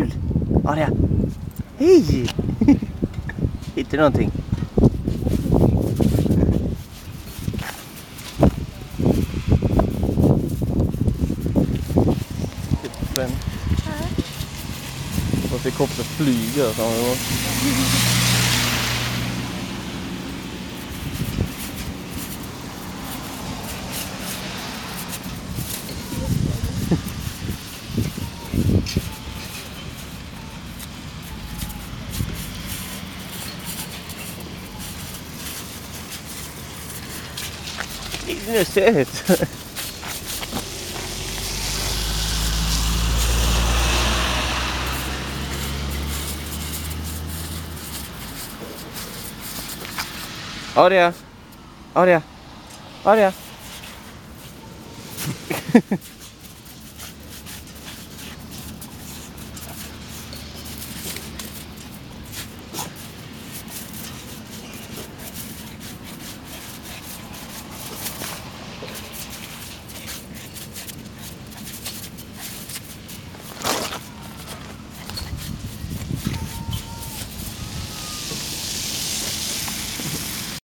kul. Aria. Hej. Hittar du någonting? Men och helikopter flyger så det är söt. Aria. Aria. Aria.